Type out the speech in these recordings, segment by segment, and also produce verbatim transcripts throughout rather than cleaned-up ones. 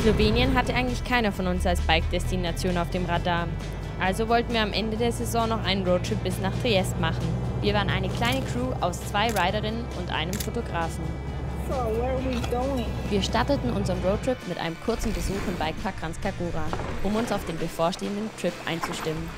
Slowenien hatte eigentlich keiner von uns als Bike-Destination auf dem Radar. Also wollten wir am Ende der Saison noch einen Roadtrip bis nach Triest machen. Wir waren eine kleine Crew aus zwei Riderinnen und einem Fotografen. So, where are we going? Wir starteten unseren Roadtrip mit einem kurzen Besuch im Bikepark Kranjska Gora, um uns auf den bevorstehenden Trip einzustimmen.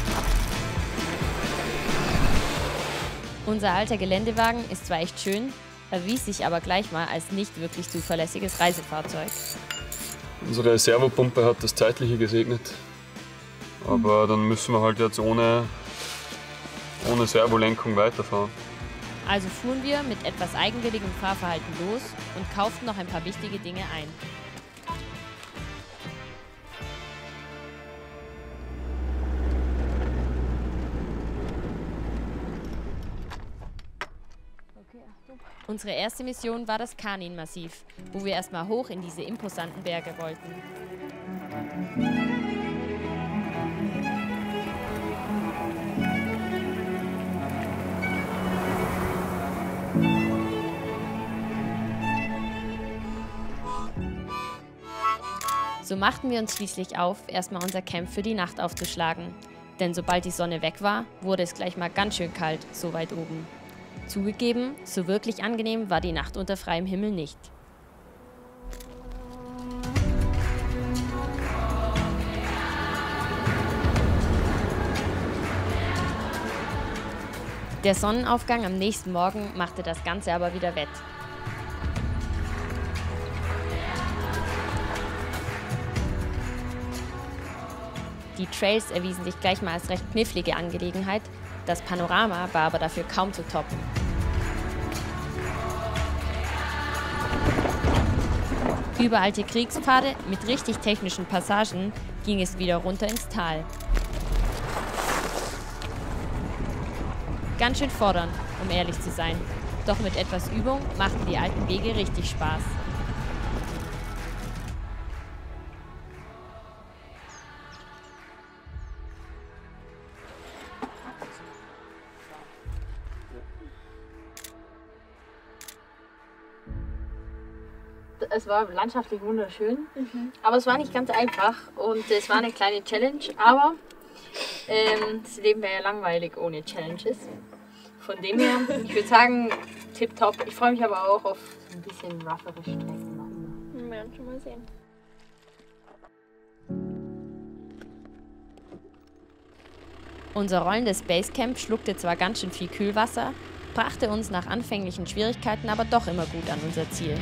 Unser alter Geländewagen ist zwar echt schön, erwies sich aber gleich mal als nicht wirklich zuverlässiges Reisefahrzeug. Unsere Servopumpe hat das Zeitliche gesegnet, aber dann müssen wir halt jetzt ohne, ohne Servolenkung weiterfahren. Also fuhren wir mit etwas eigenwilligem Fahrverhalten los und kauften noch ein paar wichtige Dinge ein. Unsere erste Mission war das Kanin-Massiv, wo wir erstmal hoch in diese imposanten Berge wollten. So machten wir uns schließlich auf, erstmal unser Camp für die Nacht aufzuschlagen. Denn sobald die Sonne weg war, wurde es gleich mal ganz schön kalt, so weit oben. Zugegeben, so wirklich angenehm war die Nacht unter freiem Himmel nicht. Der Sonnenaufgang am nächsten Morgen machte das Ganze aber wieder wett. Die Trails erwiesen sich gleich mal als recht knifflige Angelegenheit, das Panorama war aber dafür kaum zu toppen. Über alte Kriegspfade mit richtig technischen Passagen ging es wieder runter ins Tal. Ganz schön fordernd, um ehrlich zu sein. Doch mit etwas Übung machten die alten Wege richtig Spaß. Es war landschaftlich wunderschön, mhm. aber es war nicht ganz einfach und es war eine kleine Challenge, aber ähm, das Leben wäre ja langweilig ohne Challenges. Von dem her, ich würde sagen, tipptopp. Ich freue mich aber auch auf ein bisschen roughere Strecken noch immer. Wir werden schon mal sehen. Unser rollendes Basecamp schluckte zwar ganz schön viel Kühlwasser, brachte uns nach anfänglichen Schwierigkeiten aber doch immer gut an unser Ziel.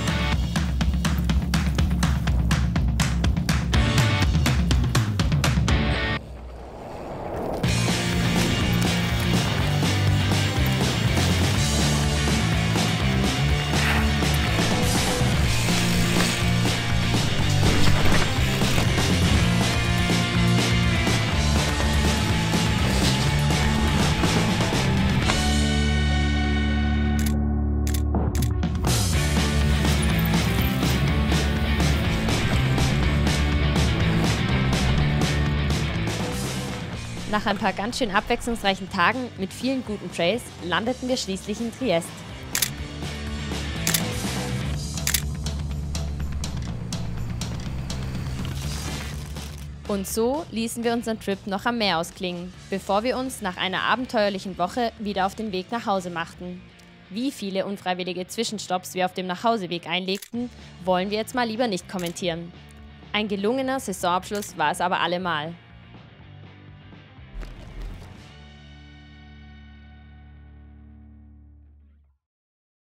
Nach ein paar ganz schön abwechslungsreichen Tagen mit vielen guten Trails landeten wir schließlich in Triest. Und so ließen wir unseren Trip noch am Meer ausklingen, bevor wir uns nach einer abenteuerlichen Woche wieder auf den Weg nach Hause machten. Wie viele unfreiwillige Zwischenstopps wir auf dem Nachhauseweg einlegten, wollen wir jetzt mal lieber nicht kommentieren. Ein gelungener Saisonabschluss war es aber allemal.